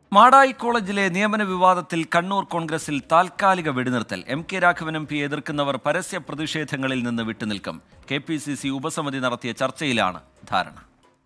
മാടായി കോളേജിലെ നിയമന വിവാദത്തിൽ കണ്ണൂർ കോൺഗ്രസിൽ താൽക്കാലിക വെടിനിർത്തൽ. MK രാഘവൻ MP എതിർക്കുന്നവർ പരസ്യ പ്രതിഷേധങ്ങളിൽ നിന്ന് വിട്ടുനിൽക്കും. KPCC ഉപസമിതി നടത്തിയ ചർച്ചയിലാണ് ധാരണ.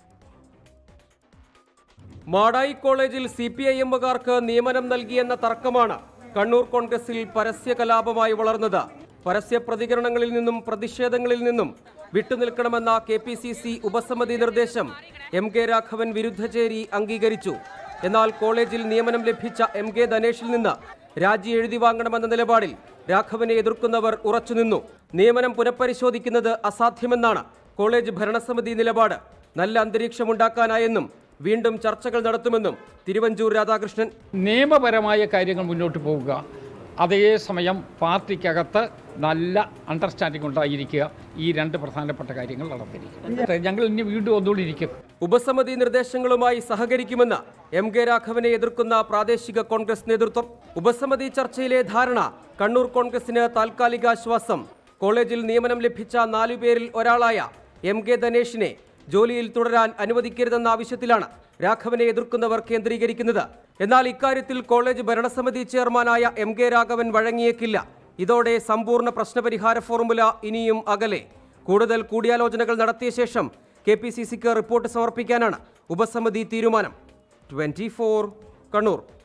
മാടായി കോളേജിൽ CPIM-കാർക്ക് നിയമനം നൽകിയെന്ന തർക്കമാണ് കണ്ണൂർ കോൺഗ്രസിൽ പരസ്യ കലാപമായി വളർന്നത്. പരസ്യ പ്രതികരണങ്ങളിൽ നിന്നും പ്രതിഷേധങ്ങളിൽ നിന്നും വിട്ടുനിൽക്കണമെന്ന KPCC ഉപസമിതി നിർദ്ദേശം MK രാഘവൻ വിരുദ്ധചേരി അംഗീകരിച്ചു. എന്നാൽ കോളേജിൽ നിയമനം ലഭിച്ച MK ധനേഷിൽ നിന്ന് രാജി എഴുതി വാങ്ങണമെന്ന നിലപാടിൽ രാഘവനെ എതിർക്കുന്നവർ ഉറച്ചുനിന്നു. നിയമനം പുനഃപരിശോധിക്കുന്നത് അസാധ്യമെന്നാണ് കോളേജ് ഭരണസമിതി നിലപാട്. നല്ല അന്തരീക്ഷമുണ്ടാക്കാനായെന്നും വീണ്ടും ചർച്ചകൾ നടത്തുമെന്നും തിരുവഞ്ചൂർ രാധാകൃഷ്ണൻ. നിയമപരമായ കാര്യങ്ങൾ മുന്നോട്ട് പോവുക, അതേസമയം പാർട്ടിക്കകത്ത് നല്ല അണ്ടർസ്റ്റാൻഡിംഗ് ഉണ്ടായിരിക്കുക, ഈ രണ്ട് പ്രധാനപ്പെട്ട കാര്യങ്ങൾ നടത്തിയിരിക്കും. ഞങ്ങൾ ഇനി വീണ്ടും ഒന്നുകൂടിയിരിക്കും. ഉപസമിതി നിർദ്ദേശങ്ങളുമായി സഹകരിക്കുമെന്ന് MK രാഘവനെ എതിർക്കുന്ന പ്രാദേശിക കോൺഗ്രസ് നേതൃത്വം. ഉപസമിതി ചർച്ചയിലെ ധാരണ കണ്ണൂർ കോൺഗ്രസിന് താൽക്കാലിക ആശ്വാസം. കോളേജിൽ നിയമനം ലഭിച്ച 4 പേരിൽ ഒരാളായ MK ധനേഷിനെ ജോലിയിൽ തുടരാൻ അനുവദിക്കരുതെന്ന ആവശ്യത്തിലാണ് രാഘവനെ എതിർക്കുന്നവർ കേന്ദ്രീകരിക്കുന്നത്. എന്നാൽ ഇക്കാര്യത്തിൽ കോളേജ് ഭരണസമിതി ചെയർമാനായ MK രാഘവൻ വഴങ്ങിയേക്കില്ല. ഇതോടെ സമ്പൂർണ്ണ പ്രശ്നപരിഹാര ഫോർമുല ഇനിയും അകലെ. കൂടുതൽ കൂടിയാലോചനകൾ നടത്തിയ ശേഷം KPCCക്ക് റിപ്പോർട്ട് സമർപ്പിക്കാനാണ് ഉപസമിതി തീരുമാനം. 24 കണ്ണൂർ.